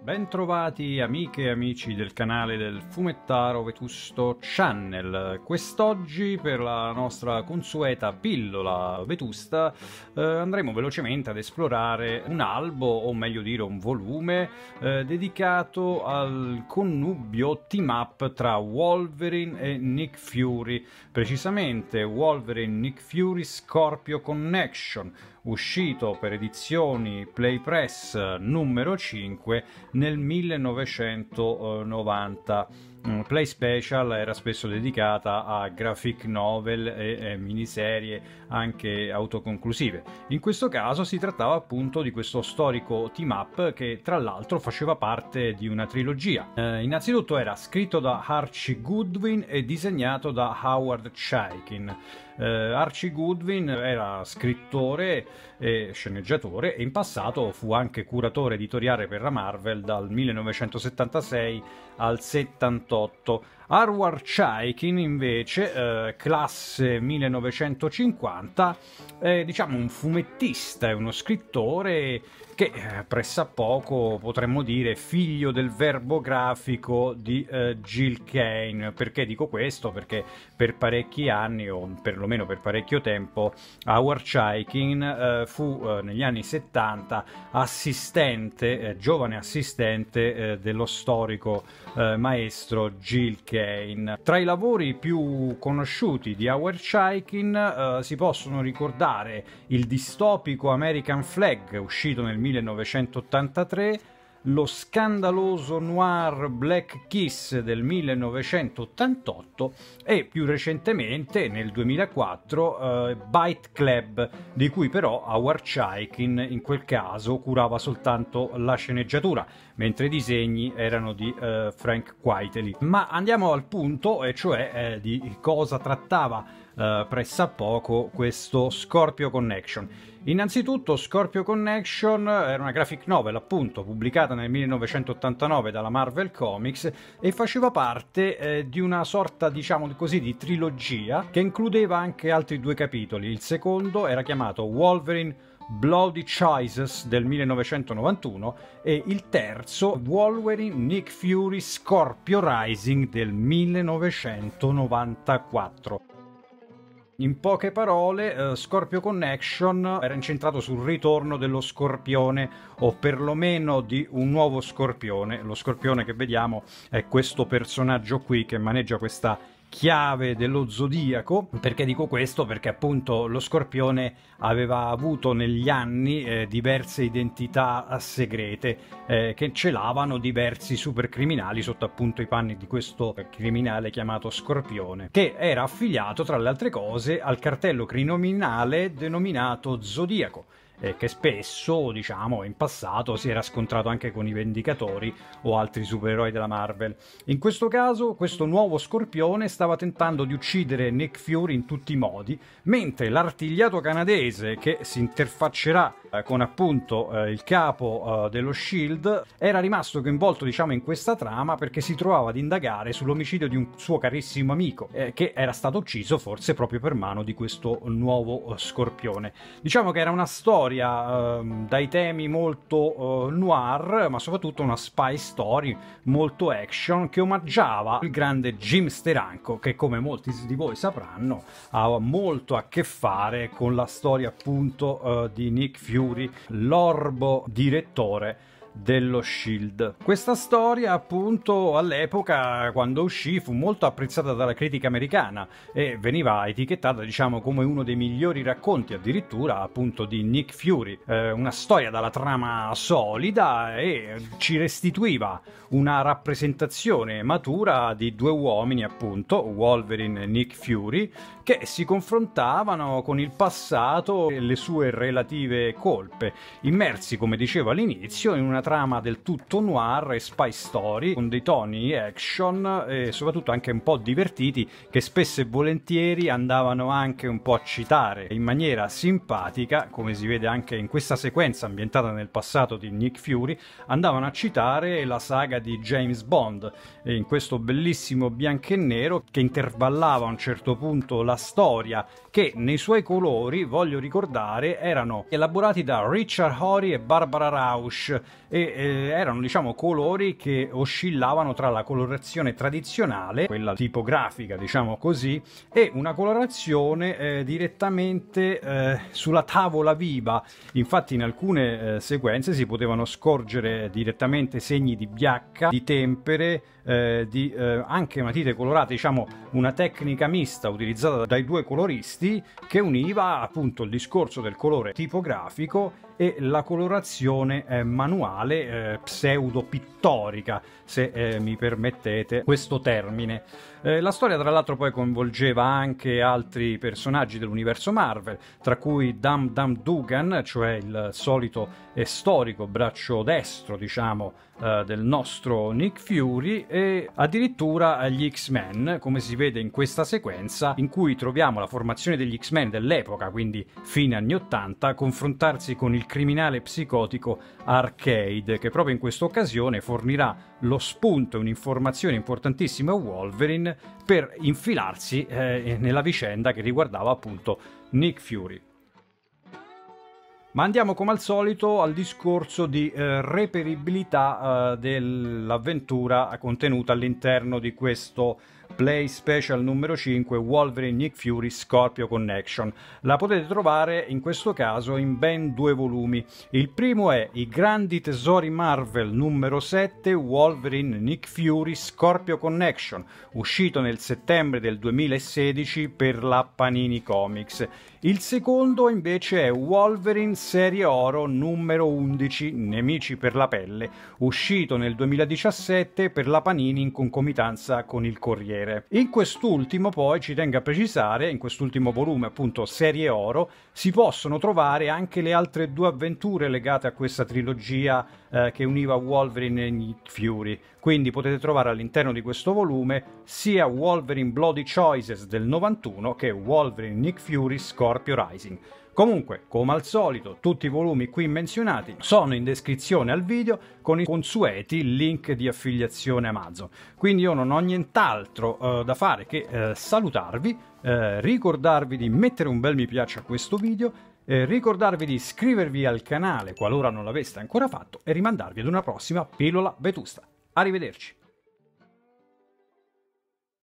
Bentrovati amiche e amici del canale del Fumettaro Vetusto Channel. Quest'oggi, per la nostra consueta pillola vetusta, andremo velocemente ad esplorare un albo, o meglio dire un volume, dedicato al connubio team-up tra Wolverine e Nick Fury, precisamente Wolverine-Nick Fury Scorpio Connection, uscito per edizioni Play Press numero 5 nel 1990. Play Special era spesso dedicata a graphic novel e miniserie anche autoconclusive. In questo caso si trattava appunto di questo storico team up che tra l'altro faceva parte di una trilogia. Innanzitutto era scritto da Archie Goodwin e disegnato da Howard Chaykin. Archie Goodwin era scrittore e sceneggiatore e in passato fu anche curatore editoriale per la Marvel dal 1976 al 78. Howard Chaykin invece, classe 1950, è diciamo un fumettista e uno scrittore che pressappoco potremmo dire figlio del verbo grafico di Gil Kane. Perché dico questo? Perché per parecchi anni, o perlomeno per parecchio tempo, Howard Chaykin fu negli anni 70 assistente, giovane assistente dello storico maestro Gil Kane. Tra i lavori più conosciuti di Howard Chaykin si possono ricordare il distopico American Flag, uscito nel 1983, lo scandaloso noir Black Kiss del 1988 e più recentemente nel 2004 Bite Club, di cui però Howard Chaykin in quel caso curava soltanto la sceneggiatura, mentre i disegni erano di Frank Quitely. Ma andiamo al punto, e cioè di cosa trattava pressappoco questo Scorpio Connection. Innanzitutto Scorpio Connection era una graphic novel appunto pubblicata nel 1989 dalla Marvel Comics e faceva parte di una sorta, diciamo così, di trilogia che includeva anche altri due capitoli. Il secondo era chiamato Wolverine Bloody Choices del 1991 e il terzo Wolverine Nick Fury Scorpio Rising del 1994. In poche parole, Scorpio Connection era incentrato sul ritorno dello Scorpione, o perlomeno di un nuovo Scorpione. Lo Scorpione che vediamo è questo personaggio qui che maneggia questa chiave dello zodiaco. Perché dico questo? Perché appunto lo Scorpione aveva avuto negli anni diverse identità segrete che celavano diversi supercriminali sotto appunto i panni di questo criminale chiamato Scorpione, che era affiliato tra le altre cose al cartello criminale denominato Zodiaco, che spesso, diciamo, in passato si era scontrato anche con i Vendicatori o altri supereroi della Marvel. In questo caso, questo nuovo Scorpione stava tentando di uccidere Nick Fury in tutti i modi, mentre l'artigliato canadese che si interfaccerà con appunto il capo dello SHIELD era rimasto coinvolto, diciamo, in questa trama perché si trovava ad indagare sull'omicidio di un suo carissimo amico che era stato ucciso forse proprio per mano di questo nuovo Scorpione. Diciamo che era una storia dai temi molto noir, ma soprattutto una spy story molto action che omaggiava il grande Jim Steranko, che come molti di voi sapranno ha molto a che fare con la storia appunto di Nick Fury, l'orbo direttore dello SHIELD. Questa storia appunto all'epoca, quando uscì, fu molto apprezzata dalla critica americana e veniva etichettata, diciamo, come uno dei migliori racconti addirittura appunto di Nick Fury, una storia dalla trama solida e ci restituiva una rappresentazione matura di due uomini appunto, Wolverine e Nick Fury, che si confrontavano con il passato e le sue relative colpe, immersi, come dicevo all'inizio, in una trama del tutto noir e spy story con dei toni action e soprattutto anche un po' divertiti, che spesso e volentieri andavano anche un po' a citare in maniera simpatica, come si vede anche in questa sequenza ambientata nel passato di Nick Fury, andavano a citare la saga di James Bond, in questo bellissimo bianco e nero che intervallava a un certo punto la storia, che nei suoi colori, voglio ricordare, erano elaborati da Richard Horry e Barbara Rausch, erano, diciamo, colori che oscillavano tra la colorazione tradizionale, quella tipografica, diciamo così, e una colorazione direttamente sulla tavola viva. Infatti in alcune sequenze si potevano scorgere direttamente segni di biacca, di tempere, anche matite colorate, diciamo una tecnica mista utilizzata dai due coloristi che univa appunto il discorso del colore tipografico e la colorazione manuale, pseudo-pittorica, se mi permettete questo termine. La storia tra l'altro poi coinvolgeva anche altri personaggi dell'universo Marvel, tra cui Dum Dum Dugan, cioè il solito e storico braccio destro, diciamo, del nostro Nick Fury, e addirittura gli X-Men, come si vede in questa sequenza in cui troviamo la formazione degli X-Men dell'epoca, quindi fine anni 80, confrontarsi con il criminale psicotico Arcade, che proprio in questa occasione fornirà lo spunto e un'informazione importantissima a Wolverine per infilarsi nella vicenda che riguardava appunto Nick Fury. Ma andiamo come al solito al discorso di reperibilità dell'avventura contenuta all'interno di questo Play Special numero 5, Wolverine Nick Fury Scorpio Connection. La potete trovare in questo caso in ben 2 volumi. Il primo è I Grandi Tesori Marvel numero 7, Wolverine Nick Fury Scorpio Connection, uscito nel settembre del 2016 per la Panini Comics. Il secondo invece è Wolverine Serie Oro numero 11, Nemici per la pelle, uscito nel 2017 per la Panini in concomitanza con il Corriere. In quest'ultimo poi ci tengo a precisare, in quest'ultimo volume appunto Serie Oro, si possono trovare anche le altre 2 avventure legate a questa trilogia che univa Wolverine e Nick Fury. Quindi potete trovare all'interno di questo volume sia Wolverine Bloody Choices del 91 che Wolverine Nick Fury Scorpio Rising. Comunque, come al solito, tutti i volumi qui menzionati sono in descrizione al video con i consueti link di affiliazione Amazon. Quindi io non ho nient'altro da fare che salutarvi, ricordarvi di mettere un bel mi piace a questo video, ricordarvi di iscrivervi al canale qualora non l'aveste ancora fatto e rimandarvi ad una prossima pillola vetusta. Arrivederci!